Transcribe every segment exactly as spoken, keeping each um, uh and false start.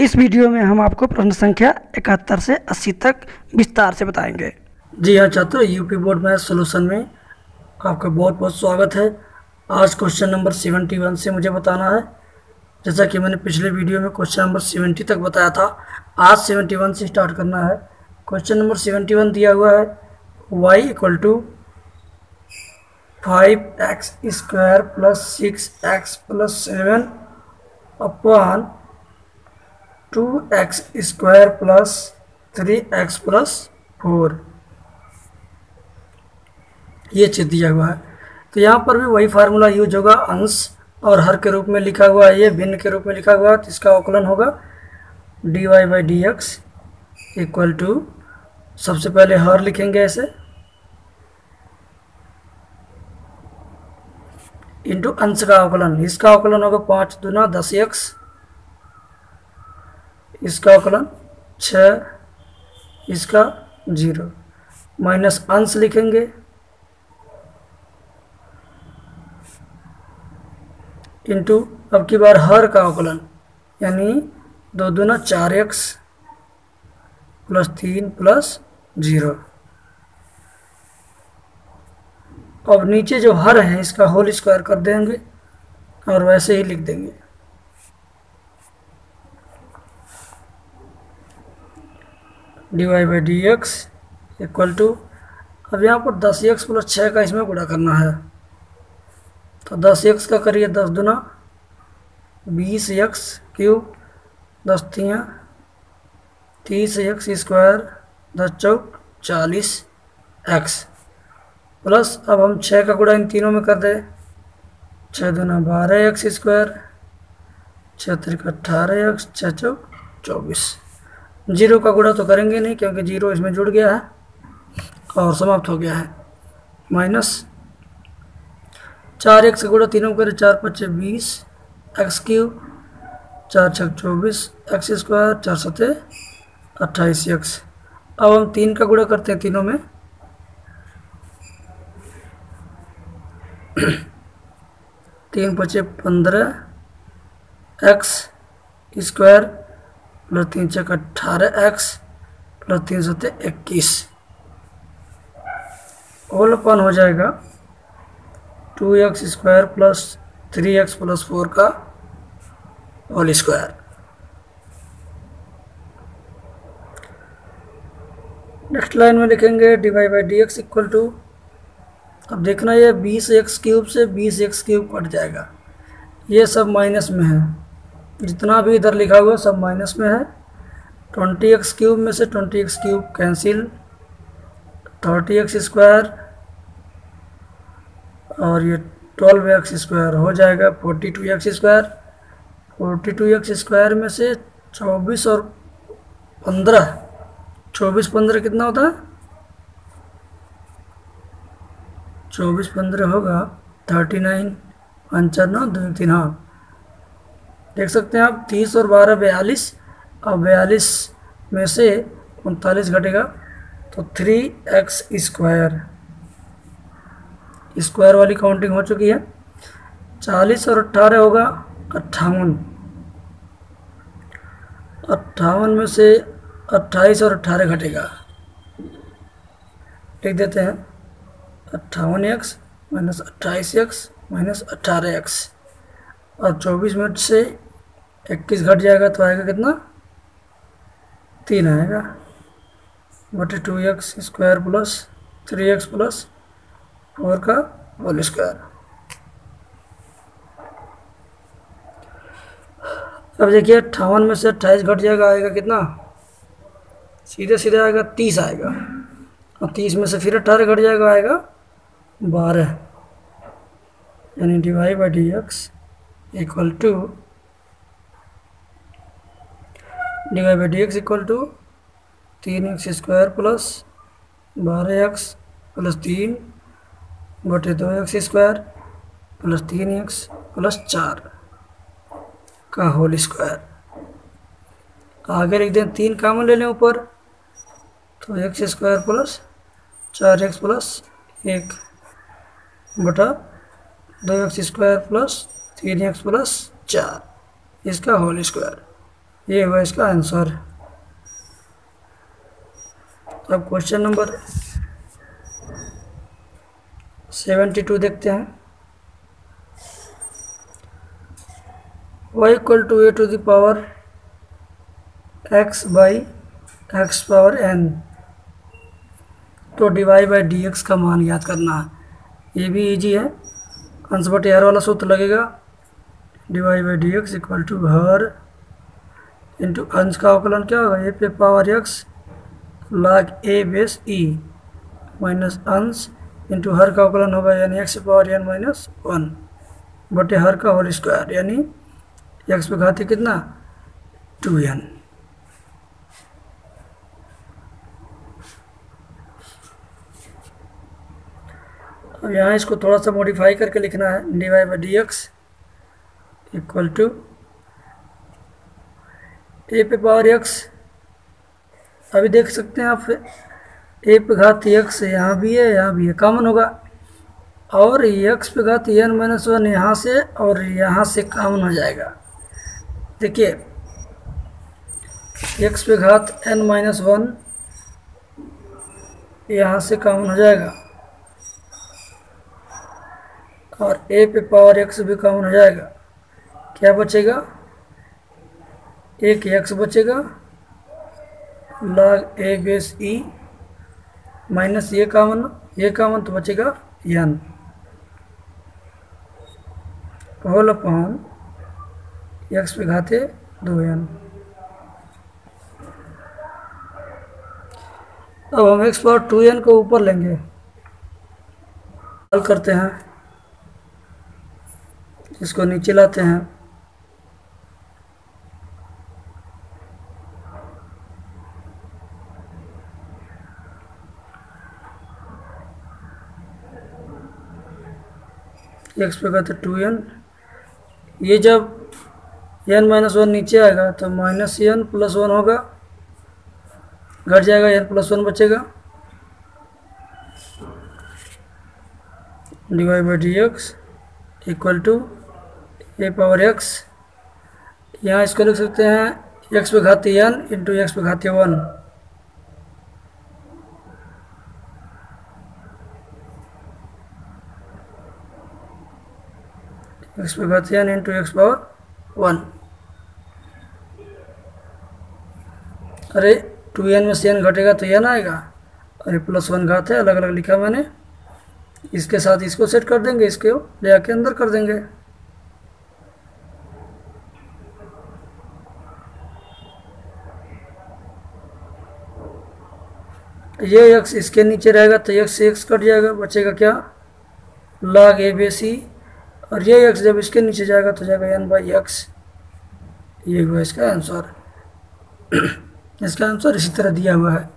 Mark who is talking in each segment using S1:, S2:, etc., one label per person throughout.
S1: इस वीडियो में हम आपको प्रश्न संख्या इकहत्तर से अस्सी तक विस्तार से बताएंगे। जी हाँ छात्रों, यूपी बोर्ड मैथ सॉल्यूशन में आपका बहुत बहुत स्वागत है। आज क्वेश्चन नंबर इकहत्तर से मुझे बताना है। जैसा कि मैंने पिछले वीडियो में क्वेश्चन नंबर सत्तर तक बताया था, आज इकहत्तर से स्टार्ट करना है। क्वेश्चन नंबर इकहत्तर दिया हुआ है y equal to five x square plus six x plus seven upon two x square plus three x plus four, ये चीज दिया हुआ है। तो यहाँ पर भी वही फार्मूला यूज होगा, अंश और हर के रूप में लिखा हुआ है, ये भिन्न के रूप में लिखा हुआ है, तो इसका अवकलन होगा d y by d x equal to, सबसे पहले हर लिखेंगे ऐसे, इंटू अंश का अवकलन, इसका अवकलन होगा पाँच दूना दस एक्स, इसका अवकलन छः, इसका जीरो, माइनस अंश लिखेंगे इंटू अब की बार हर का अवकलन, यानी दो दूना चार एक्स प्लस तीन प्लस जीरो। अब नीचे जो हर है इसका होल स्क्वायर कर देंगे और वैसे ही लिख देंगे। D y by d x equal to, अब यहाँ पर दस एक्स प्लस छः का इसमें गुणा करना है, तो दस एक्स का करिए दस दूना बीस एक्स क्यूब, दस तियाँ तीस एक्स स्क्वायर, दस चौक चालीस एक्स, प्लस अब हम छः का गुणा इन तीनों में कर दें, छः दूना बारह एक्स स्क्वायर, छः त्रिक अट्ठारह एक्स, छः चौक चौबीस। जीरो का गुणा तो करेंगे नहीं क्योंकि जीरो इसमें जुड़ गया है और समाप्त हो गया है, माइनस चार एक्स का गुणा तीनों करें, चार पच्चे बीस एक्स क्यूब, चार छः चौबीस एक्स स्क्वायर, चार सत्ते अट्ठाईस एक्स। अब हम तीन का गुणा करते हैं तीनों में, तीन पचे पंद्रह एक्स स्क्वायर प्लस तीन छः अट्ठारह एक्स प्लस तीन सत्ते इक्कीस, होल अपन हो जाएगा two x square plus three x plus four का होल स्क्वायर। नेक्स्ट लाइन में लिखेंगे d y by d x equal to, अब देखना ये बीस एक्स क्यूब से बीस एक्स क्यूब कट जाएगा, ये सब माइनस में है, जितना भी इधर लिखा हुआ सब माइनस में है। ट्वेंटी एक्स क्यूब में से twenty x cube cancel, thirty x square और ये ट्वेल्व एक्स स्क्वायर हो जाएगा forty two x square. Forty two x square में से चौबीस और पंद्रह, चौबीस पंद्रह कितना होता है, चौबीस पंद्रह होगा थर्टी नाइन, पंचान नौ दो तीन, हाँ देख सकते हैं आप, तीस और बारह बयालीस, और बयालीस में से उनतालीस घटेगा तो थ्री एक्स स्क्वायर, स्क्वायर वाली काउंटिंग हो चुकी है। चालीस और अट्ठारह होगा अट्ठावन, अट्ठावन में से अट्ठाईस और अट्ठारह घटेगा, लिख देते हैं अट्ठावन एक्स माइनस अट्ठाईस एक्स माइनस अट्ठारह एक्स, और चौबीस मिनट से इक्कीस घट जाएगा तो आएगा कितना, तीन आएगा, बटे two x square plus three x plus four का होल स्क्वायर। अब देखिए अट्ठावन में से अट्ठाईस घट जाएगा, आएगा कितना, सीधे सीधे आएगा तीस आएगा, और तीस में से फिर अट्ठारह घट जाएगा, आएगा बारह, यानी d y by d x equal to, d y by d x equal to तीन एक्स स्क्वायर प्लस बारह एक्स प्लस तीन बटे दो एक्स स्क्वायर प्लस तीन एक्स प्लस चार का होल स्क्वायर। आगे लिख दें, तीन कामन ले लें ऊपर, तो एक्स स्क्वायर प्लस चार एक्स प्लस एक बटा दो एक्स स्क्वायर प्लस तीन एक्स प्लस चार, इसका होल स्क्वायर। ये हुआ इसका आंसर। अब क्वेश्चन नंबर सेवेंटी टू देखते हैं। y equal to a to the power x by x power n, तो d y by d x का मान याद करना है। ये भी इजी है, अंश बटे हर वाला सूत्र लगेगा। D y by d x equal to हर इंटू अंश का अवकलन क्या होगा, ए पे power x log a base e minus अंश इंटू हर का अवकलन होगा यानी x power n minus one बटे हर का होल स्क्वायर यानी एक्स पे घाती कितना टू एन। अब यहाँ इसको थोड़ा सा मॉडिफाई करके लिखना है। D y by d x equal to a पे पावर एक्स, अभी देख सकते हैं आप ए पे घात एक्स यहाँ भी है यहाँ भी है, कॉमन होगा, और एक्स पे घात एन माइनस वन यहाँ से और यहाँ से कॉमन हो जाएगा। देखिए एक्स पे घात एन माइनस वन यहाँ से कॉमन हो जाएगा और ए पे पावर एक्स भी कॉमन हो जाएगा। क्या बचेगा, एक एक्स बचेगा log a base e minus ये कॉमन ये कॉमन तो बचेगा एन होल अपॉन एक्स पे घाते दो एन। अब हम एक्स पावर टू एन को ऊपर लेंगे, हल करते हैं, इसको नीचे लाते हैं। एक्स पे कहते टू एन, ये जब एन माइनस वन नीचे आएगा तो माइनस एन प्लस वन होगा, घट जाएगा, एन प्लस वन बचेगा। D y by d x equal to a power x, यहाँ इसको लिख सकते हैं एक्स पे घाती एन इंटू एक्स पे घाती वन, एक्स पे घाती n into x power one. अरे टू एन में से एन घटेगा तो एन आएगा, अरे प्लस वन घात है, अलग अलग लिखा मैंने, इसके साथ इसको सेट कर देंगे, इसके ले आके अंदर कर देंगे। ये एक्स इसके नीचे रहेगा तो एक्स से एक्स कट जाएगा, बचेगा क्या लॉग ए बी सी, और ये एक्स जब इसके नीचे जाएगा तो जाएगा एन बाई एक्स। ये हुआ इसका आंसर। इसका आंसर इसी तरह दिया हुआ है।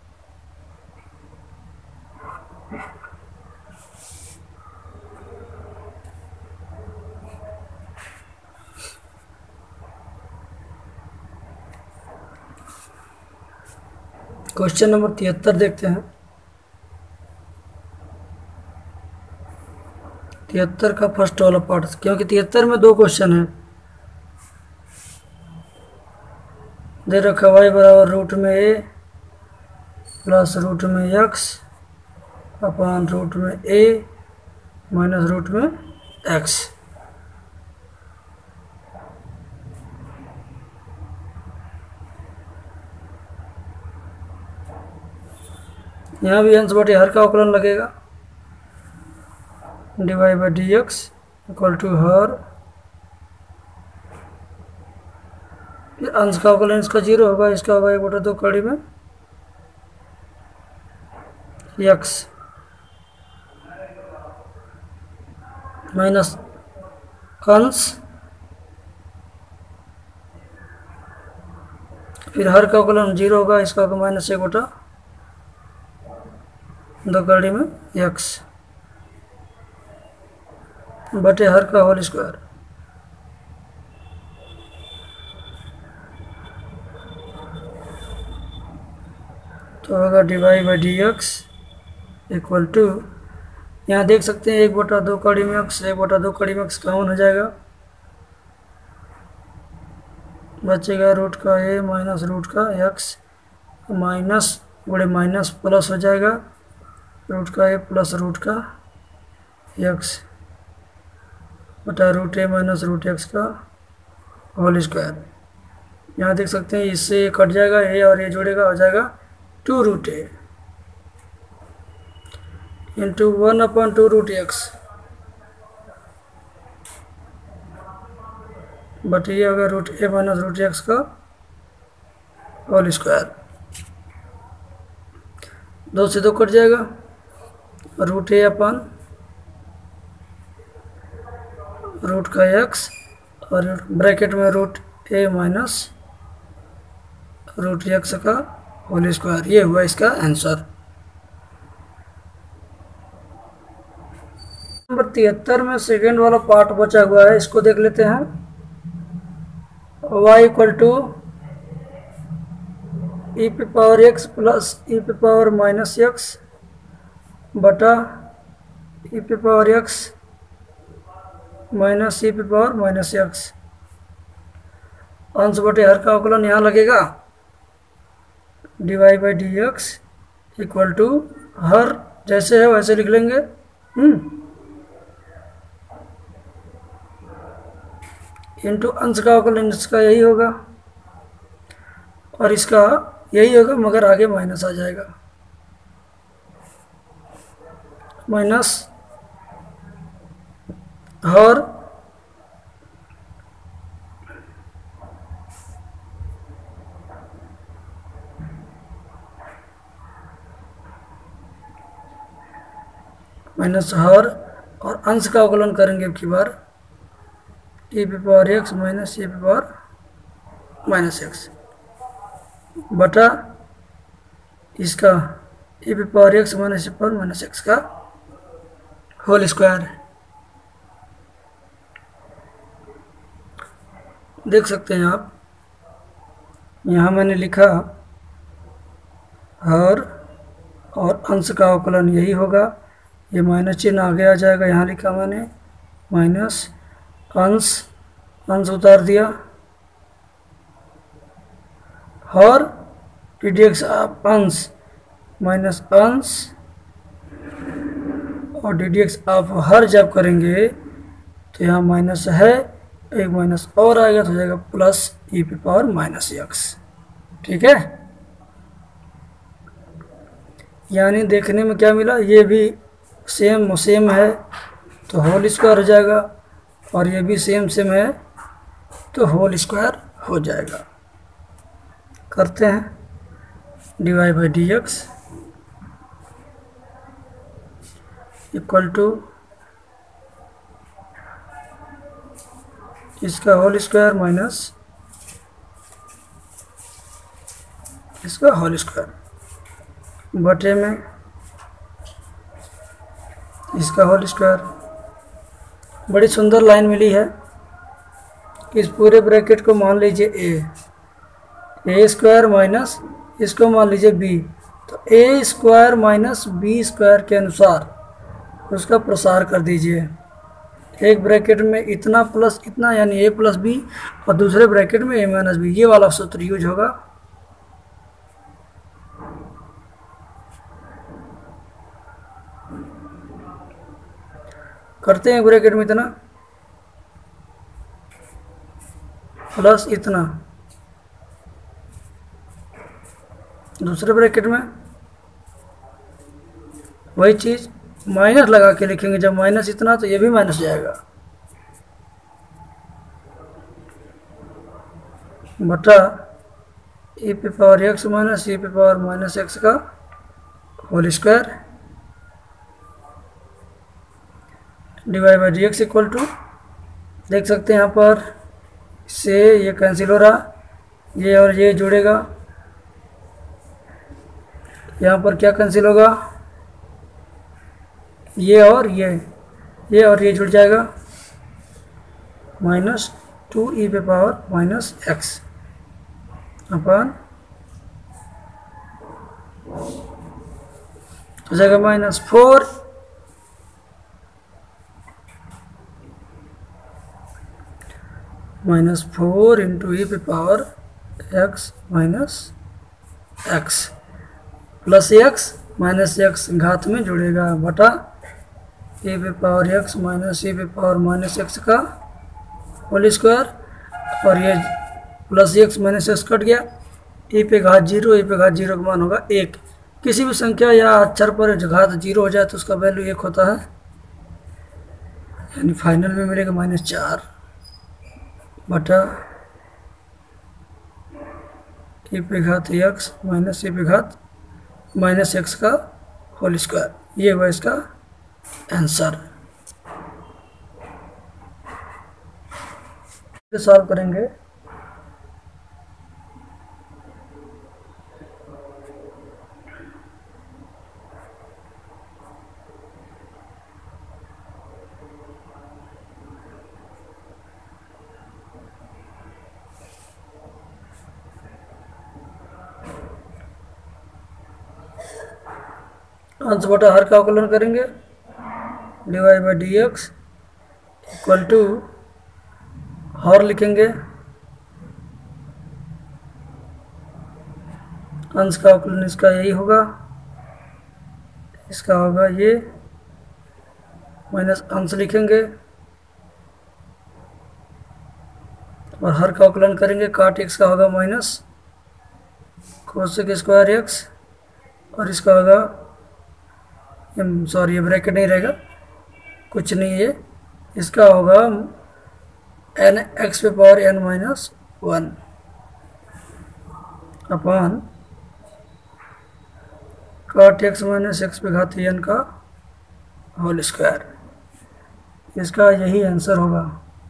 S1: क्वेश्चन नंबर तिहत्तर देखते हैं। तिहत्तर का फर्स्ट वाला पार्ट, क्योंकि तिहत्तर में दो क्वेश्चन है। दे रखा वाई बराबर रूट में ए प्लस रूट में एक्स अपॉन रूट में ए माइनस रूट में एक्स। यहाँ भी अंश बटे हर का अवकलन लगेगा। D y by d x equal to हर, अंश का अवकलन इसका जीरो होगा, इसका होगा एक बटा दो कड़ी में एक्स माइनस अंश, फिर हर का अवकलन जीरो होगा, इसका होगा माइनस एक बटा दो कड़ी में एक्स बटे हर का होल स्क्वायर। तो होगा d y by d x equal to, यहाँ देख सकते हैं एक बटा दो कड़ी में एक्स, एक बटा दो कड़ी में एक्स कॉमन हो जाएगा, बचेगा रूट का ए माइनस रूट का एक्स, माइनस गुणे माइनस प्लस हो जाएगा रूट का ए प्लस रूट का एक्स बटा root a minus root x का होल स्क्वायर। यहाँ देख सकते हैं इससे ये कट जाएगा, ए और ए जोड़ेगा हो जाएगा two root a into one upon two root x but ये होगा root a minus root x का होल स्क्वायर। दो से दो कट जाएगा, रूट ए अपन रूट का एक्स और ब्रैकेट में root a minus root x का होल स्क्वायर। ये हुआ इसका आंसर। नंबर तिहत्तर में सेकेंड वाला पार्ट बचा हुआ है, इसको देख लेते हैं। y इक्वल टू ई पे पावर एक्स प्लस ई पे पावर माइनस एक्स बटा ई पे पावर एक्स माइनस ई पे पावर माइनस एक्स। अंश बटे हर का अवकलन यहाँ लगेगा। D y by d x equal to हर जैसे है वैसे लिख लेंगे। हम्म इंटू अंश का अवकलन इसका यही होगा और इसका यही होगा, मगर आगे माइनस आ जाएगा। माइनस हर माइनस हर और अंश का अवकलन करेंगे अब की बार ए पे पावर एक्स माइनस ए पे पावर माइनस एक्स बटा इसका ए पे power x minus a power minus x का होल स्क्वायर। देख सकते हैं आप, यहाँ मैंने लिखा हर और अंश का अवकलन यही होगा। ये माइनस चिन्ह आगे आ जाएगा, यहाँ लिखा मैंने माइनस अंश अंश उतार दिया और डी डी एक्स ऑफ अंश माइनस अंश और डी डी एक्स ऑफ हर जब करेंगे तो यहाँ माइनस है, एक माइनस और आएगा तो हो जाएगा प्लस ई पे पावर माइनस एक्स। ठीक है, यानी देखने में क्या मिला, ये भी सेम सेम है तो होल स्क्वायर हो जाएगा और ये भी सेम सेम है तो होल स्क्वायर हो जाएगा। करते हैं d y by d x equal to इसका होल स्क्वायर माइनस इसका होल स्क्वायर बटे में इसका होल स्क्वायर। बड़ी सुंदर लाइन मिली है। इस पूरे ब्रैकेट को मान लीजिए ए ए स्क्वायर माइनस इसको मान लीजिए बी, तो a square minus b square के अनुसार उसका प्रसार कर दीजिए। एक ब्रैकेट में इतना प्लस इतना यानी ए प्लस बी और दूसरे ब्रैकेट में ए माइनस बी, ये वाला सूत्र यूज होगा। करते हैं ब्रैकेट में इतना प्लस इतना, दूसरे ब्रैकेट में वही चीज़ माइनस लगा के लिखेंगे। जब माइनस इतना तो ये भी माइनस जाएगा बटा ए पे पावर एक्स माइनस ए पे पावर माइनस एक्स का whole square divide by d x equal to, देख सकते हैं यहाँ पर से ये कैंसिल हो रहा, ये और ये जुड़ेगा, यहाँ पर क्या कैंसिल होगा, ये और ये ये और ये जुड़ जाएगा माइनस टू ई पे पावर माइनस एक्स अपन हो जाएगा minus four minus four into e पे power x minus x plus x minus x घात में जुड़ेगा बटा ए पे पावर एक्स माइनस ए पे पावर माइनस एक्स का होल स्क्वायर और ये plus x minus x cut गया, ए पे घात जीरो, ए पे घात जीरो का मान होगा एक। किसी भी संख्या या अक्षर पर घात जीरो हो जाए तो उसका वैल्यू एक होता है, यानी फाइनल में मिलेगा माइनस चार बटा ए पे घात एक्स माइनस ए पे घात माइनस एक्स का होल स्क्वायर। ये हुआ इसका आंसर। सॉल्व करेंगे। अंश बटा हर का अवकलन करेंगे, d y by d x equal to हर लिखेंगे, अंश का अवकलन इसका यही होगा, इसका होगा ये माइनस अंश लिखेंगे और हर का अवकलन करेंगे, काट एक्स का होगा माइनस कोसेक स्क्वायर एक्स और इसका होगा, सॉरी ये ब्रैकेट नहीं रहेगा, कुछ नहीं है, इसका होगा एन एक्स पे power n minus one upon काट एक्स माइनस एक्स पे घात एन का होल स्क्वायर। इसका यही आंसर होगा।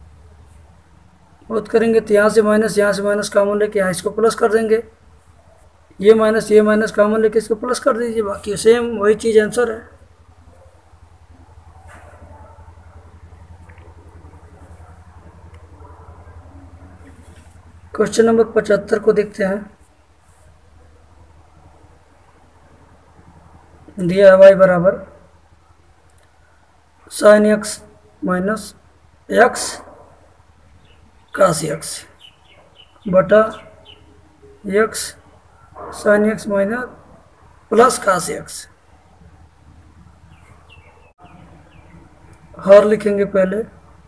S1: बहुत करेंगे तो यहाँ से माइनस, यहाँ से माइनस कॉमन लेके यहाँ इसको प्लस कर देंगे, ये माइनस ये माइनस कॉमन लेके इसको प्लस कर दीजिए, बाकी सेम वही चीज़ आंसर है। क्वेश्चन नंबर पचहत्तर को देखते हैं। दिया है वाई बराबर sine x minus x cos x बटा x sine x minus plus cos x. हर लिखेंगे पहले,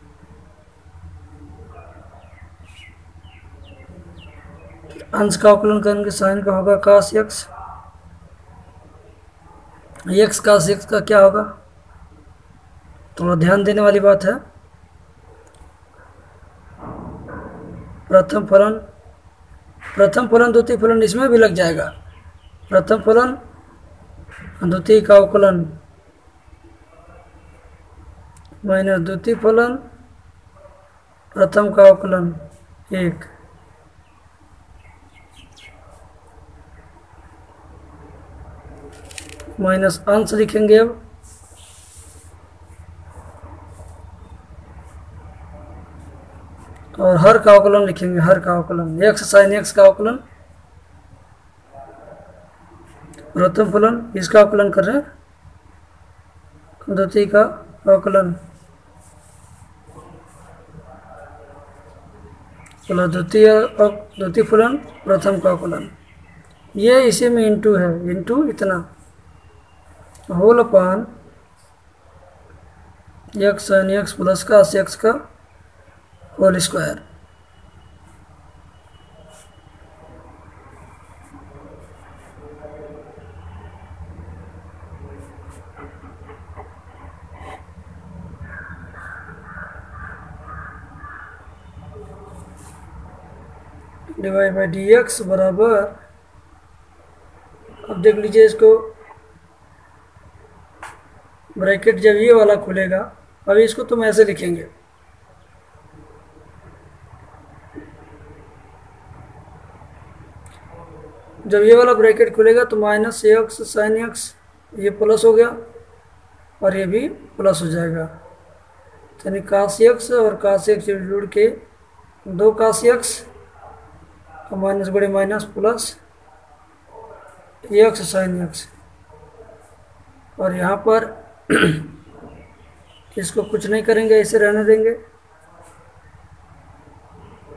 S1: अंश का अवकलन करेंगे, साइन का होगा cos x, x cos x का क्या होगा, थोड़ा ध्यान देने वाली बात है। प्रथम फलन प्रथम फलन द्वितीय फलन इसमें भी लग जाएगा, प्रथम फलन द्वितीय का अवकलन माइनस द्वितीय फलन प्रथम का अवकलन एक, माइनस अंश लिखेंगे अब, और हर का अवकलन लिखेंगे, हर का अवकलन एक्स साइन एक्स का अवकलन प्रथम फलन, इसका अवकलन कर रहे हैं, द्वितीय का अवकलन प्लस द्वितीय द्वितीय फलन प्रथम का अवकलन, ये इसी में इंटू है, इंटू इतना whole upon x sine x plus का एक्स का whole square. Divide by d x बराबर, अब देख लीजिए इसको, ब्रैकेट जब ये वाला खुलेगा, अभी इसको तुम ऐसे लिखेंगे, जब ये वाला ब्रैकेट खुलेगा तो माइनस एक्स साइन एक्स ये प्लस हो गया और ये भी प्लस हो जाएगा, यानी कास एक्स और कास एक्स जुड़ के दो कास एक्स और माइनस बड़े minus plus x sine x, और यहाँ पर इसको कुछ नहीं करेंगे, ऐसे रहने देंगे,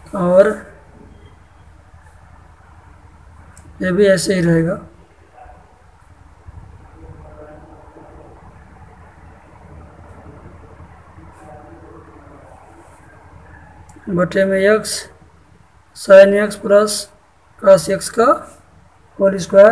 S1: और ये भी ऐसे ही रहेगा। बटे में x sine x plus cos x का होल स्क्वायर।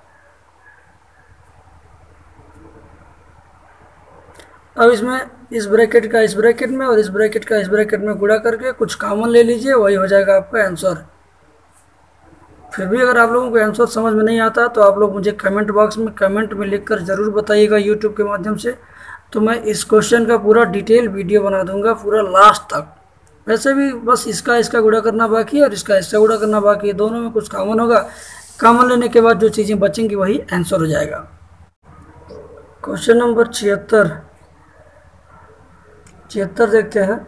S1: अब इसमें इस ब्रैकेट का इस ब्रैकेट में और इस ब्रैकेट का इस ब्रैकेट में गुणा करके कुछ कॉमन ले लीजिए, वही हो जाएगा आपका आंसर। फिर भी अगर आप लोगों को आंसर समझ में नहीं आता तो आप लोग मुझे कमेंट बॉक्स में कमेंट में लिखकर ज़रूर बताइएगा यूट्यूब के माध्यम से, तो मैं इस क्वेश्चन का पूरा डिटेल वीडियो बना दूंगा पूरा लास्ट तक। वैसे भी बस इसका इसका गुणा करना बाकी है और इसका इसका गुणा करना बाकी है, दोनों में कुछ कॉमन होगा, कॉमन लेने के बाद जो चीज़ें बचेंगी वही आंसर हो जाएगा। क्वेश्चन नंबर छिहत्तर छिहत्तर देखते हैं।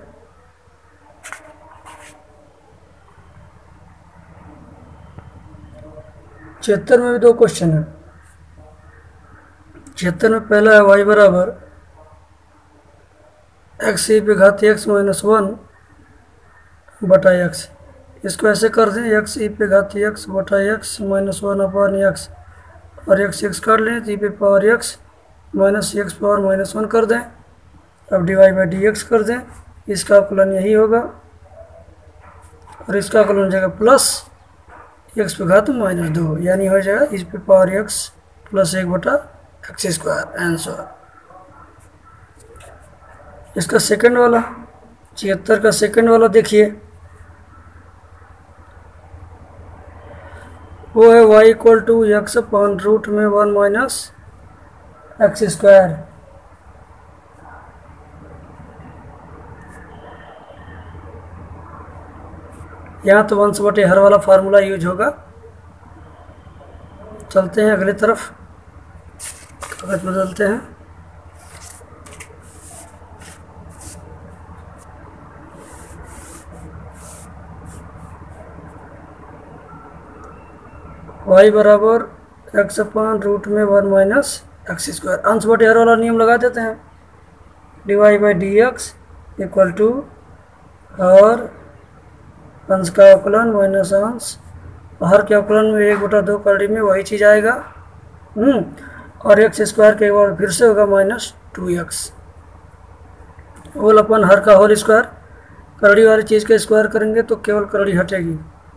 S1: छिहत्तर में भी दो क्वेश्चन है। छिहत्तर में पहला है वाई बराबर एक्स ई पे घात एक्स माइनस वन बटा एक्स। इसको ऐसे कर दें एक्स ई पे घात एक्स बटा x minus one upon x, और एक्स एक्स कर लें तो ई पे power x minus x power minus one कर दें। अब डिवाइड बाई डी एक्स कर दें, इसका अवकलन यही होगा और इसका अवकलन हो जाएगा प्लस एक्स पे घात माइनस दो, यानी हो जाएगा इस पे पावर एक्स प्लस एक बटा एक्स स्क्वायर आंसर। इसका सेकंड वाला छिहत्तर का सेकंड वाला देखिए, वो है y equal to x upon root में वन माइनस एक्स स्क्वायर। यहाँ तो वंश बटे हर वाला फार्मूला यूज होगा। चलते हैं अगले तरफ, कागज बदलते हैं। y बराबर एक्स अपॉन रूट में वन माइनस एक्स स्क्वायर। अंश बटे हर वाला नियम लगा देते हैं। Divide by d x equal to और अंश का अवकलन माइनस अंश, हर के अवकलन में एक बटा दो करड़ी में वही चीज़ आएगा। हम्म और एक्स स्क्वायर के बाद फिर से होगा minus two x whole upon हर का होल स्क्वायर। करड़ी वाली चीज़ का स्क्वायर करेंगे तो केवल करड़ी हटेगी।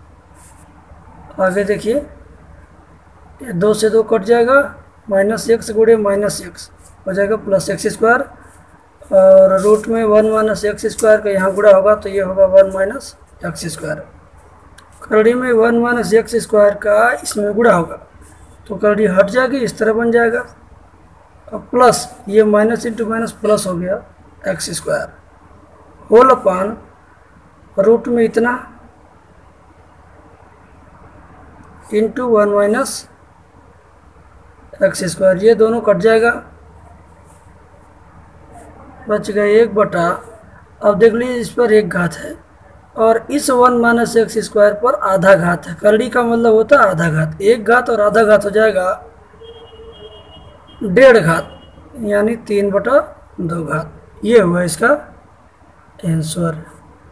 S1: आगे देखिए, ये दो से दो कट जाएगा, माइनस एक्स गुणे माइनस एक्स हो जाएगा प्लस एक्स स्क्वायर, और रूट में वन माइनस एक्स स्क्वायर का यहाँ गुणा होगा तो ये होगा वन माइनस एक्स स्क्वायर। करड़ी में वन माइनस एक्स स्क्वायर का इसमें गुणा होगा तो करड़ी हट जाएगी, इस तरह बन जाएगा। अब प्लस ये माइनस इंटू माइनस प्लस हो गया x square whole upon root में इतना into one minus x square, ये दोनों कट जाएगा, बच गया एक बटा। अब देख लीजिए इस पर एक घात है और इस वन माइनस एक्स स्क्वायर पर आधा घात है। करड़ी का मतलब होता है आधा घात, एक घात और आधा घात हो जाएगा डेढ़ घात, यानी तीन बटा दो घात। ये हुआ इसका answer.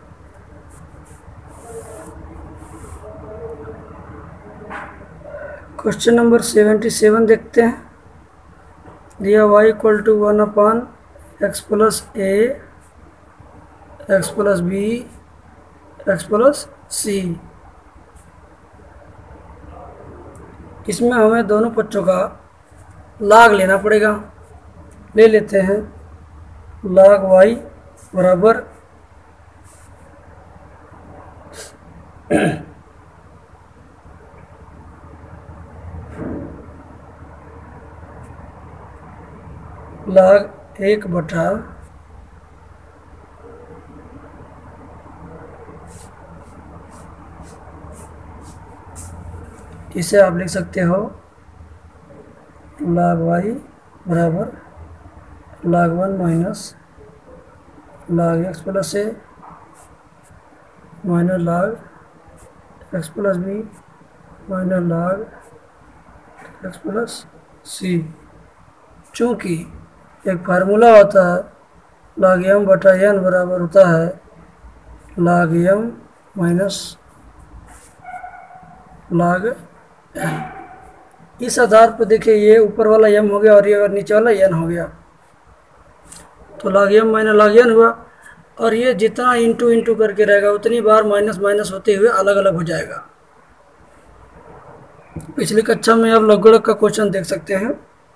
S1: Question number seventy seven देखते हैं। दिया y equal to one upon x plus a x plus b x plus c. इसमें हमें दोनों पक्षों का लाग लेना पड़ेगा। ले लेते हैं लाग y बराबर लाग एक बटा इसे आप लिख सकते हो लाग y बराबर log one minus log x plus a minus log x plus b minus log x plus c. चूँकि एक फार्मूला होता है लाग एम बटा एन बराबर होता है लाग एम माइनस log n। इस आधार पर देखिए ये ऊपर वाला m हो गया और ये नीचे वाला n हो गया, तो log m माइनस log n हुआ। और ये जितना इंटू इंटू करके रहेगा उतनी बार माइनस माइनस होते हुए अलग अलग हो जाएगा। पिछली कक्षा में आप लघुगणक का क्वेश्चन देख सकते हैं।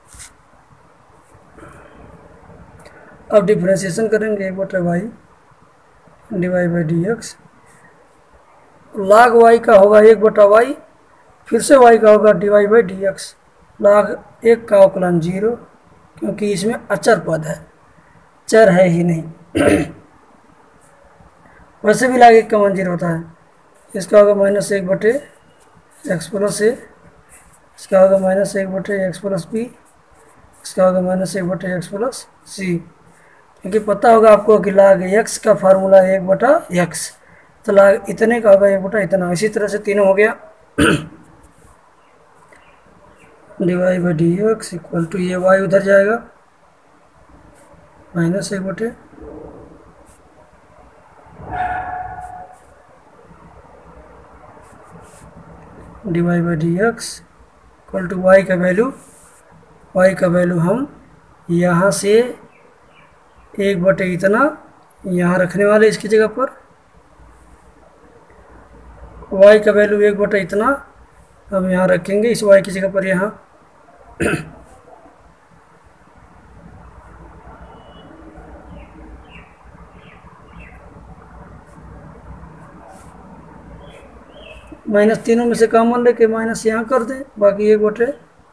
S1: अब डिफरेंशिएशन करेंगे, एक बटा y d y by d x. Log y का होगा एक बटा वाई, फिर से वाई का होगा डिवाई बाई डी एक्स। लाग एक का अवकलन जीरो, क्योंकि इसमें अचर पद है, चर है ही नहीं। वैसे भी लाग एक का मान जीरो होता है। इसका होगा माइनस एक बटे एक्स प्लस ए, इसका होगा माइनस एक बटे एक्स प्लस बी, इसका होगा माइनस एक बटे एक्स प्लस सी। क्योंकि पता होगा आपको कि लाग एक्स का फार्मूला है एक बटा एक्स, तो लाग इतने का होगा एक बटा इतना। इसी तरह से तीनों हो गया। D y by d x equal to ये वाई उधर जाएगा माइनस एक बटे d y by d x equal to y का वैल्यू, वाई का वैल्यू हम यहाँ से एक बटे इतना यहाँ रखने वाले इसकी जगह पर, वाई का वैल्यू एक बटे इतना हम यहाँ रखेंगे इस वाई की जगह पर यहाँ। माइनस तीनों में से कॉमन लेके माइनस यहाँ कर दें, बाकी एक बटे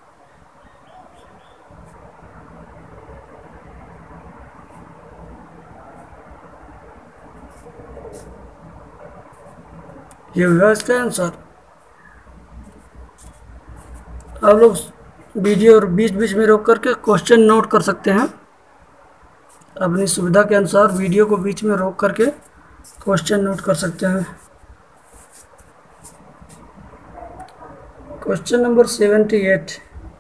S1: ये हुआ इसका आंसर। आप लोग वीडियो और बीच बीच में रोक करके क्वेश्चन नोट कर सकते हैं। अपनी सुविधा के अनुसार वीडियो को बीच में रोक करके क्वेश्चन नोट कर सकते हैं। क्वेश्चन नंबर सेवेंटी एट,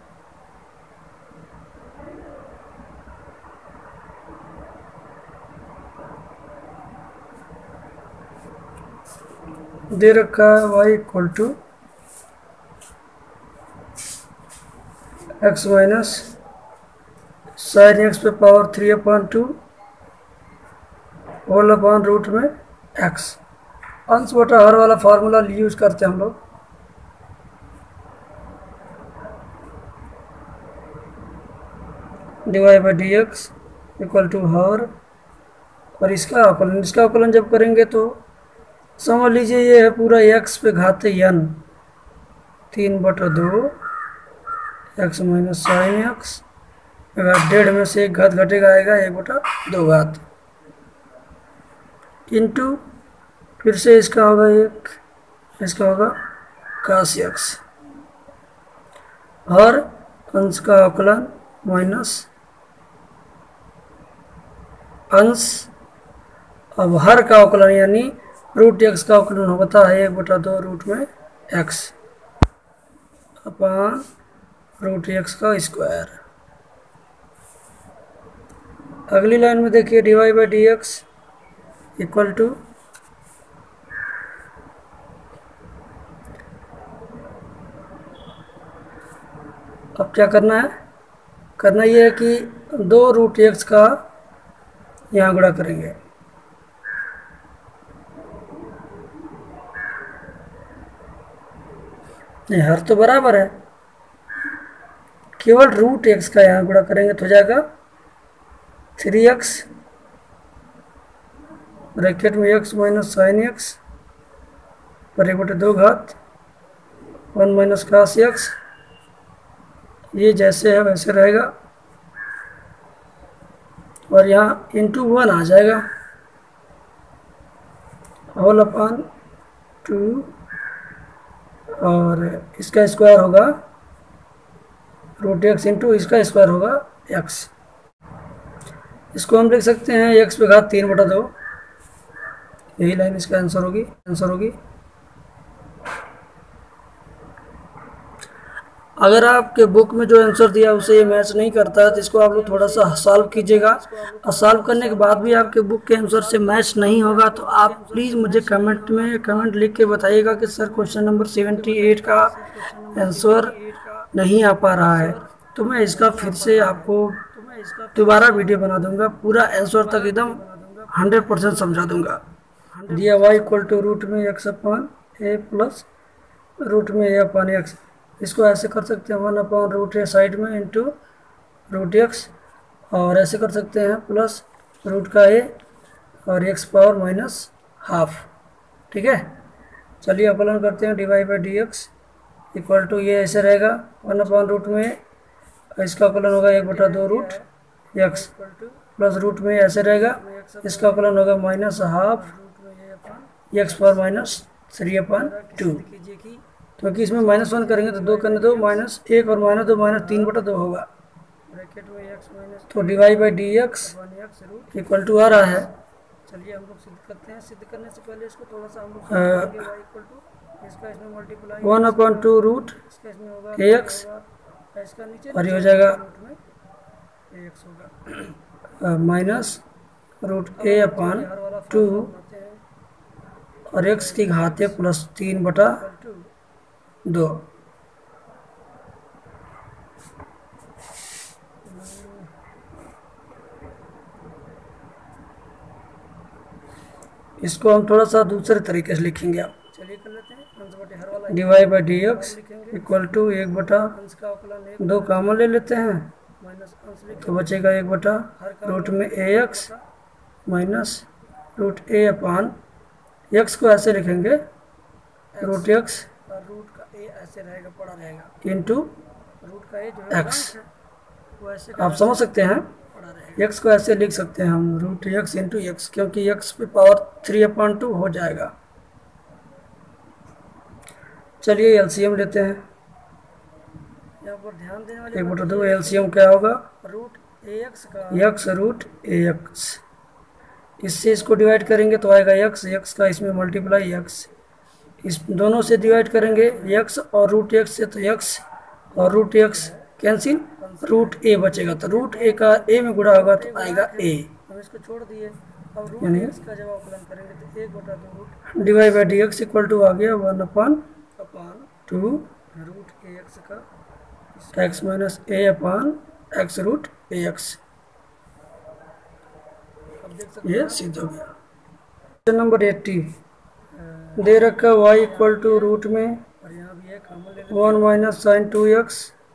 S1: दे रखा है y equal to x minus sine x पे power three upon two whole upon root में एक्स। अंश बटा हर वाला फार्मूला यूज करते हैं हम लोग। D y by d x equal to हर, और इसका अवकलन, इसका अवकलन जब करेंगे तो समझ लीजिए ये है पूरा एक्स पे घात एन, तीन बटा दो एक्स माइनस साइन एक्स, अगर डेढ़ में से एक घात घटेगा आएगा एक बटा दो घात, इंटू फिर से इसका होगा एक, इसका होगा काश एक्स, हर अंश का अवकलन माइनस अंश, अब हर का अवकलन यानी रूट एक्स का अवकलन होता है एक बटा दो रूट में एक्स अपॉन रूट एक्स का स्क्वायर। अगली लाइन में देखिए d y by d x equal to अब क्या करना है, करना ये है कि दो रूट एक्स का यहाँ गुणा करेंगे, नहीं हर तो बराबर है, केवल रूट एक्स का यहाँ गुणा करेंगे तो हो जाएगा थ्री एक्स ब्रैकेट में एक्स माइनस साइन एक्स पर एक बटे दो घात वन माइनस कास एक्स, ये जैसे है वैसे रहेगा और यहाँ इंटू वन आ जाएगा होल अपॉन टू, और इसका स्क्वायर होगा रूट एक्स इंटू इसका स्क्वायर होगा एक्स। इसको हम लिख सकते हैं एक्स पे घात तीन बटा दो, यही लाइन इसका आंसर होगी आंसर होगी अगर आपके बुक में जो आंसर दिया उसे ये मैच नहीं करता है तो इसको आप लोग थोड़ा सा सॉल्व कीजिएगा, और सॉल्व करने के बाद भी आपके बुक के आंसर से मैच नहीं होगा तो आप प्लीज़ मुझे कमेंट में कमेंट लिख के बताइएगा कि sir question number seventy eight का आंसर नहीं आ पा रहा है, तो मैं इसका फिर से आपको दोबारा वीडियो बना दूंगा, पूरा आंसर तक एकदम हंड्रेड परसेंट समझा दूंगा। दिया वाई इक्वल टू रूट में x upon a plus root में ए अपॉन एक्स, इसको ऐसे कर सकते हैं one upon root a side में इंटू रूट एक्स, और ऐसे कर सकते हैं प्लस रूट का ए और एक्स पावर माइनस हाफ। ठीक है, चलिए अपलन करते हैं, d y by d x equal to ये ऐसे रहेगा वन अपॉन रूट में, इसका अपलन होगा एक बटा दो रूट एक्स प्लस रूट में ऐसे रहेगा, इसका अपलन होगा minus half x power minus three upon two, क्योंकि इसमें माइनस वन करेंगे तो दो करने दो माइनस एक और माइनस दो माइनस तीन बटा दो होगा, तो d y by d x equal to आ रहा है। चलिए हम लोग सिद्ध करते हैं, सिद्ध करने से पहले इसको थोड़ा सा हम लोग one upon two root a x और ये हो जाएगा minus root a upon two और एक्स की घात है प्लस तीन बटा दो। इसको हम थोड़ा सा दूसरे तरीके से लिखेंगे, आप चलिए कर लेते हैं, d y by d x equal to एक बटा दो कामन ले लेते हैं, तो बचेगा एक बटा रूट में a x minus root a upon x को ऐसे लिखेंगे रूट एक्स रूट का ए ऐसे रहेगा पड़ा रहेगा इंटू रूट का ए जो एक्स, आप समझ सकते हैं एक्स को ऐसे लिख सकते हैं हम रूट एक्स इंटू एक्स, क्योंकि एक्स पे पावर थ्री अपॉन टू हो जाएगा। चलिए एलसीएम लेते हैं, यहाँ पर ध्यान देने वाले एक बटा दो एलसीएम क्या होगा रूट ए एक्स का एक्स रूट ए एक्स, इससे इसको डिवाइड करेंगे तो आएगा एक्स, एक्स का इसमें मल्टीप्लाई एक्स, इस दोनों से डिवाइड करेंगे एक्स और रूट एक्स से तो एक्स और root x cancel, root a बचेगा तो रूट ए का ए में गुणा होगा तो आएगा ए, हम इसको छोड़ दिए, अब रूट एक्स का जब अवकलन करेंगे तो एक बटा दो root divide by d x equal to आ गया one upon upon two root a x का x minus a upon x root a x, ये सिद्ध हो गया। क्वेश्चन नंबर एट्टी दे रखा y इक्वल टू रूट में one minus sine two x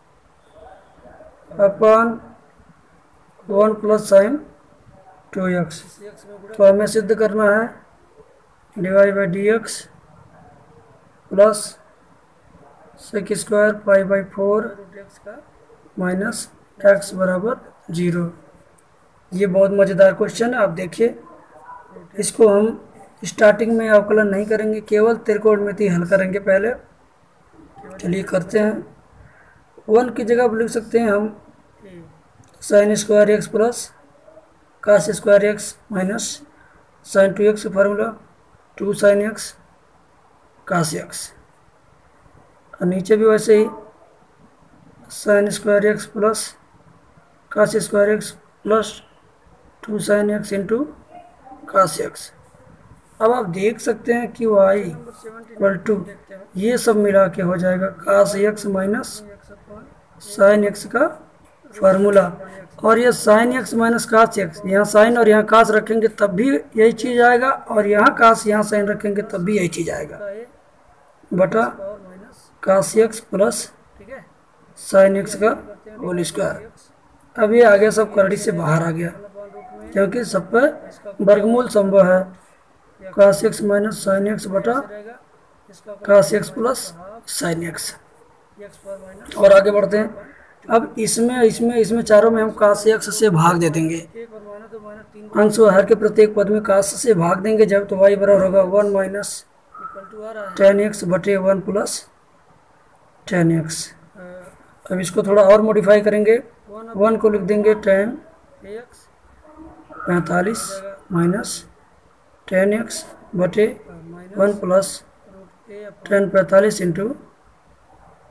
S1: upon one plus sine two x, तो हमें सिद्ध करना है d y by d x plus sec square pi by four minus x बराबर zero. ये बहुत मज़ेदार क्वेश्चन है, आप देखिए इसको हम स्टार्टिंग में अवकलन नहीं करेंगे, केवल त्रिकोणमिति हल करेंगे पहले। चलिए करते हैं, वन की जगह पर लिख सकते हैं हम sine square x plus cos square x minus sine two x formula two sine x cos x, और नीचे भी वैसे ही sine square x plus cos square x plus two sine x into cos x. अब आप देख सकते हैं कि वाई इक्वल टू ये सब मिला के हो जाएगा cos x minus sine x का फार्मूला, और ये sine x minus cos x, यहाँ साइन और यहाँ कास रखेंगे तब भी यही चीज़ आएगा, और यहाँ कास यहाँ साइन रखेंगे तब भी यही चीज़ आएगा बटा cos x plus sine x का होल स्क्वायर। अब ये आगे सब करड़ी से बाहर आ गया क्योंकि सब पर वर्गमूल संभव है, cos x minus sine x बटा cos x plus sine x. और आगे बढ़ते हैं, अब इसमें इसमें इसमें चारों में हम कास एक्स से भाग दे देंगे, अंश हर के प्रत्येक पद में कास से भाग देंगे जब, तो वाई बराबर होगा वन माइनस टेन एक्स बटे वन प्लस टेन एक्स। अब इसको थोड़ा और मॉडिफाई करेंगे, वन को लिख देंगे टेन पैंतालीस माइनस टेन एक्स बटे वन प्लस टेन पैंतालीस इंटू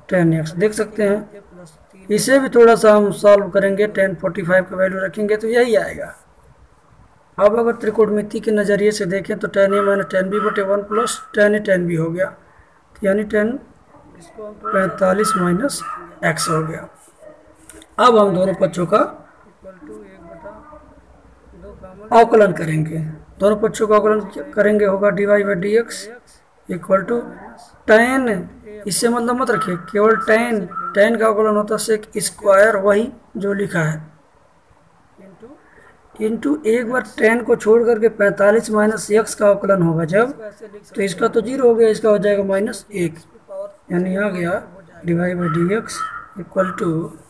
S1: टेन एक्स देख सकते हैं। इसे भी थोड़ा सा हम सॉल्व करेंगे, टेन फोर्टी फाइव का वैल्यू रखेंगे तो यही आएगा। अब अगर त्रिकोणमिति के नज़रिए से देखें तो tan a minus tan b बटे one plus tan a tan b हो गया, तो यानी टेन पैंतालीस माइनस एक्स हो गया। अब हम दोनों पक्षों का अवकलन करेंगे। दोनों पक्षों का अवकलन करेंगे, होगा d y by d x equal to tan, इससे मतलब मत रखिए, केवल टेन, टेन का अवकलन होता है सेक स्क्वायर, वही जो लिखा है, इंटू एक बार टेन को छोड़ करके पैंतालीस माइनस एक्स का अवकलन होगा जब, तो इसका तो जीरो हो गया, इसका हो जाएगा माइनस एक, यानी आ गया divide by d x equal to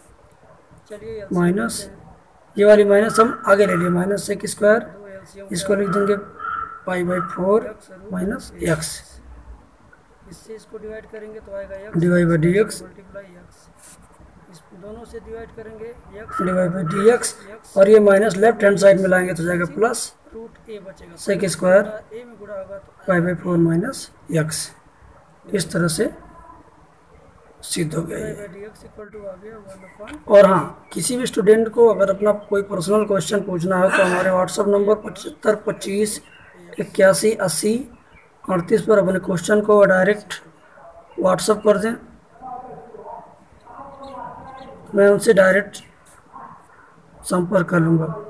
S1: minus, ये वाली माइनस हम आगे ले लिए, माइनस एक स्क्वायर, इसको लिख देंगे pi by four minus x, इससे इसको डिवाइड करेंगे तो आएगा x divide by d x, दोनों से डिवाइड करेंगे x divide by d x, और ये माइनस लेफ्ट हैंड साइड में लाएंगे तो जाएगा प्लस रूट ए बचेगा, सेक स्क्वायर ए में गुणा होगा तो pi by four minus x, इस तरह से सिद्ध हो गया ये। और हाँ, किसी भी स्टूडेंट को अगर अपना कोई पर्सनल क्वेश्चन पूछना है तो हमारे व्हाट्सएप नंबर पचहत्तर पच्चीस इक्यासी अस्सी अड़तीस पर अपने क्वेश्चन को डायरेक्ट व्हाट्सएप कर दें, मैं उनसे डायरेक्ट संपर्क कर लूँगा।